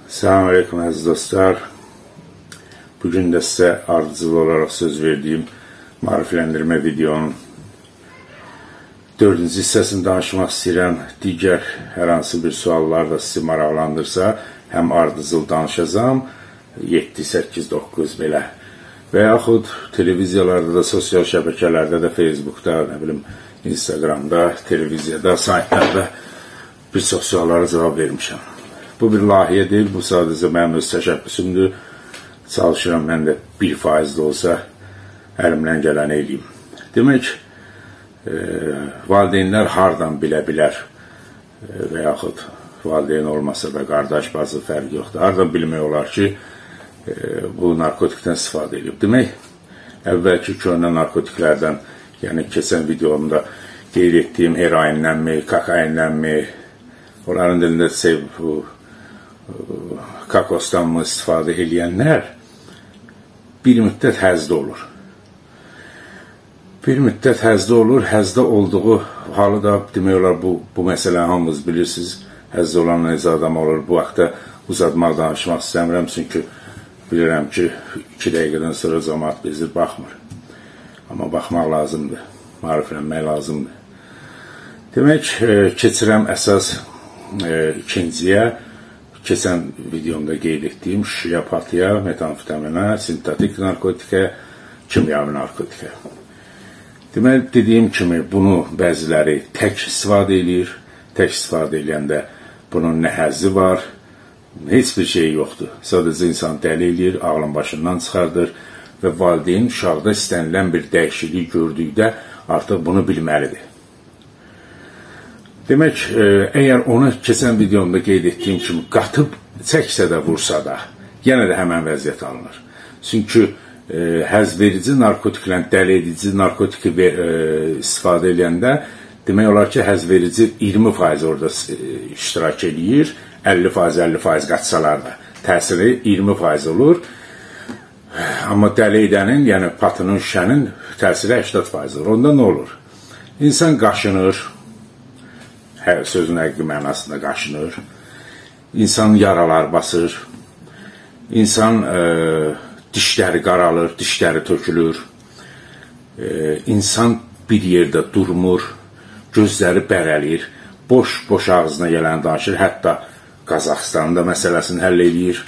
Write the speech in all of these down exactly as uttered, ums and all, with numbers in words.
Selamünaleyküm aziz dostlar. Bugün de size ardıcıl olarak söz verdiğim marifləndirmə videonun dördüncü hissəsini danışmaq istəyirəm. Digər hər hansı bir suallar da sizi maraqlandırsa, həm ardıcıl danışacağım, yeddi, səkkiz, doqquz belə. Və yaxud televiziyalarda da, sosial şəbəkələrdə də, Facebookda, nə bilim, Instagramda, televiziyada, saytlarda bir çox suallara cavab vermişəm. Bu bir layihə deyil, bu sadəcə mənim öz təşəbbüsümdür. Çalışıram, mən də bir faiz də olsa əlimdən gələn eləyim. Demək, e, valideynlər hardan bilə bilər e, və yaxud valideyn olmasa da qardaş, bazı fərq yoxdur. Hardan bilmək olar ki, e, bu narkotikdən istifadə edib. Demək, əvvəlki köhnə narkotiklərdən, yəni keçən videomda qeyd etdiyim heroinlənmi, kokainlənmi, onların dilində sev bu kakosdan mı istifadə edənlər bir müddət həzdə olur. Bir müddət həzdə olur, həzdə olduğu halı da demək olar, bu, bu məsələni hamınız bilirsiniz, həzdə olan necə adam olur. Bu vaxtda uzatmaq, danışmaq istəmirəm, çünki bilirəm ki, iki dəqiqədən sonra cəmaət bezir, baxmır. Amma baxmaq lazımdır, mariflənmək lazımdır. Demək, keçirəm əsas e, ikinciyə, keçən videomda qeyd etdiyim şiapatiya, metamfetamina, sintetik narkotikə, kimyavi narkotikə. Deməli, dediyim kimi, bunu bəziləri tək istifadə edir, tək istifadə edəndə bunun nə həzzi var, heç bir şey yoxdur. Sadəcə insan dəli edir, ağlın başından çıxardır və valideyn uşaqda istənilən bir dəyişiklik gördükdə artıq bunu bilməlidir. Demək, əgər onu keçən videomda qeyd etdiyim kimi qatıb çəksə də, vursa da, yenə də həmən vəziyyət alınır. Çünki e, həzverici narkotiklə dəli edici narkotiki e, istifadə edəndə, demək olar ki, həzverici iyirmi faiz orada e, iştirak edir, əlli faiz, əlli faiz qaçsalar da, təsiri iyirmi faiz olur. Amma dəli edənin, yəni patının, şüşənin təsiri səksən faiz olur. Onda nə olur? İnsan qaşınır, hər sözün həqiqi mənasında qaşınır, insan yaralar basır, insan e, dişləri qaralır, dişləri tökülür, e, insan bir yerdə durmur, gözləri bərəlir, boş-boş ağzına gələn danışır, hətta Qazaxıstanda məsələsini həll edir.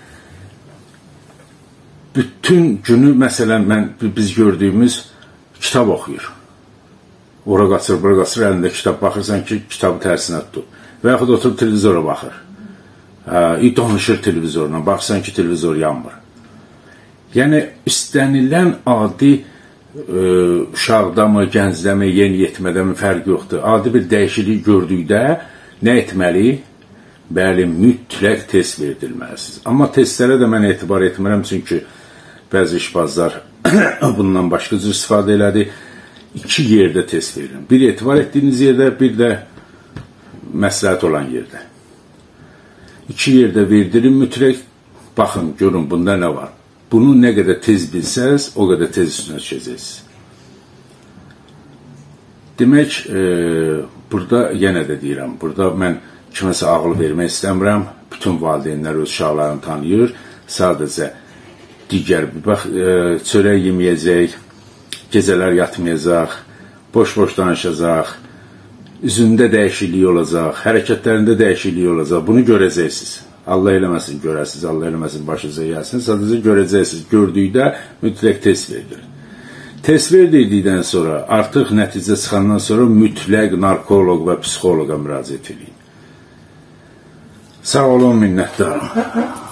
Bütün günü, məsələn, mən, biz gördüyümüz kitab oxuyur. Ora qaçır, bura qaçır, əlində kitab baxırsan ki, kitabı tərsinə tutub. Və yaxud oturub televizora baxır. Hə, danışır televizorla, baxırsan ki, televizor yanmır. Yəni, istənilən adi e, uşaqda mı, gəncdə mi, yeni yetmədə mi fərq yoxdur. Adi bir dəyişiklik gördükdə nə etməli? Bəli, mütləq test verdirilməlisiniz. Amma testlərə də mən etibar etmirəm, çünki bəzi işbazlar bundan başqa cür istifadə elədi. İki yerdə test verin. Bir etibar etdiyiniz yerdə, bir də məsləhət olan yerdə. İki yerdə verdirin, mütləq baxın, görün, bunda nə var. Bunu nə qədər tez bilsəz, o qədər tez üstünə düşəcəksiniz. Demək, e, burada yenə də deyirəm, burada mən kiməsə ağıl vermək istəmirəm. Bütün valideynlər öz uşaqlarını tanıyır. Sadəcə digər, bax, e, çörək yeməyəcək, gecələr yatmayacaq, boş-boş danışacaq, üzündə dəyişiklik olacaq, hərəkətlərində dəyişiklik olacaq. Bunu görəcəksiniz. Allah eləməsin görəsiniz, Allah eləməsin başınıza gəlsin. Sadəcə görəcəksiniz. Gördükdə mütləq test verilir. Test verdirdikdən sonra, artıq nəticə çıxandan sonra mütləq narkoloq və psixoloqa müraciət edin. Sağ olun, minnətdarım.